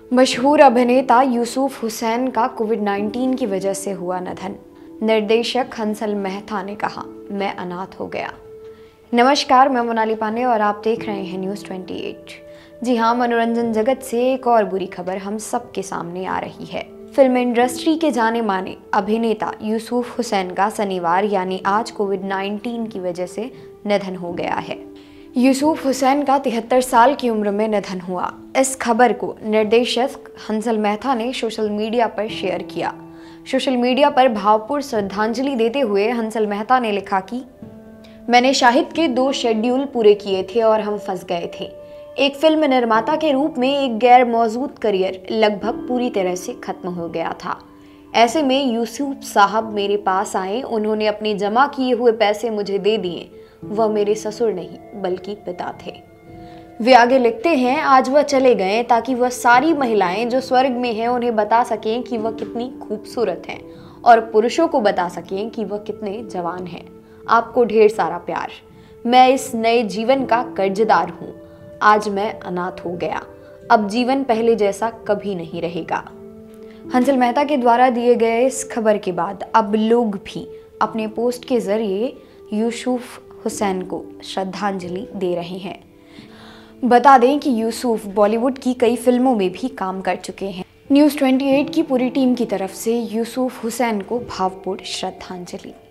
मशहूर अभिनेता यूसुफ हुसैन का कोविड-19 की वजह से हुआ निधन। निर्देशक हंसल मेहता ने कहा, मैं अनाथ हो गया। नमस्कार, मैं मोनाली पांडे और आप देख रहे हैं न्यूज़ 28। जी हाँ, मनोरंजन जगत से एक और बुरी खबर हम सबके सामने आ रही है। फिल्म इंडस्ट्री के जाने माने अभिनेता यूसुफ हुसैन का शनिवार यानी आज कोविड-19 की वजह से निधन हो गया है। यूसुफ हुसैन का 73 साल की उम्र में निधन हुआ। इस खबर को निर्देशक हंसल मेहता ने सोशल मीडिया पर शेयर किया। सोशल मीडिया पर भावपूर्ण श्रद्धांजलि देते हुए हंसल मेहता ने लिखा कि मैंने शाहिद के 2 शेड्यूल पूरे किए थे और हम फंस गए थे। एक फिल्म निर्माता के रूप में एक गैर मौजूद करियर लगभग पूरी तरह से खत्म हो गया था। ऐसे में यूसुफ साहब मेरे पास आए, उन्होंने अपने जमा किए हुए पैसे मुझे दे दिए। वह मेरे ससुर नहीं बल्कि पिता थे। वे आगे लिखते हैं, आज वह चले गए ताकि वह सारी महिलाएं जो स्वर्ग में हैं उन्हें बता सकें कि वह कितनी खूबसूरत हैं और पुरुषों को बता सकें कि वह कितने जवान हैं। आपको ढेर सारा प्यार। मैं इस नए जीवन का कर्जदार हूँ। आज मैं अनाथ हो गया। अब जीवन पहले जैसा कभी नहीं रहेगा। हंसल मेहता के द्वारा दिए गए इस खबर के बाद अब लोग भी अपने पोस्ट के जरिए यूसुफ हुसैन को श्रद्धांजलि दे रहे हैं। बता दें कि यूसुफ बॉलीवुड की कई फिल्मों में भी काम कर चुके हैं। न्यूज़ 28 की पूरी टीम की तरफ से यूसुफ हुसैन को भावपूर्ण श्रद्धांजलि।